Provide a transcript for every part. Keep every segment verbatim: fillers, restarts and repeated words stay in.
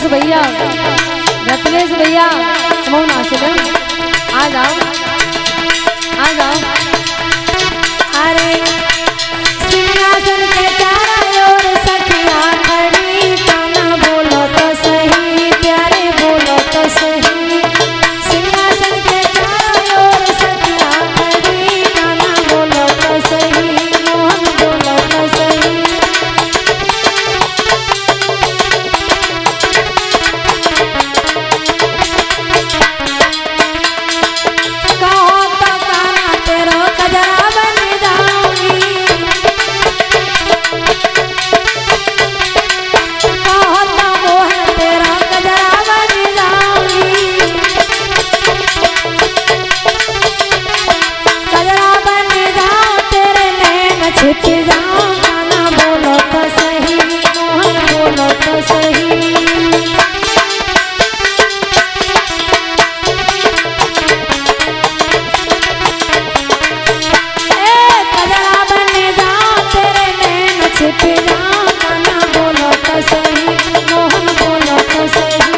भैया रत्नेश भैया मौन आशले आ जाओ आ जाओ। अरे सिंहासन के चारों ओर सखियां खड़ी, ताना बोलो तो सही प्यारे बोलो तो सही। सिंहासन के चारों ओर सखियां खड़ी, ताना बोलो तो सही मोहन बोलो तो सही। छिप जाओ गाना बोलो तो सही मोहन बोलो तो सही। ए कजरा बन जाओ तेरे नैन छिप जाओ गाना बोलो तो सही मोहन बोलो तो सही।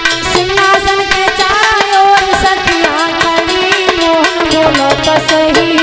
सिंहासन के चारों ओर सखियां खड़ी, मोहन बोलो तो सही।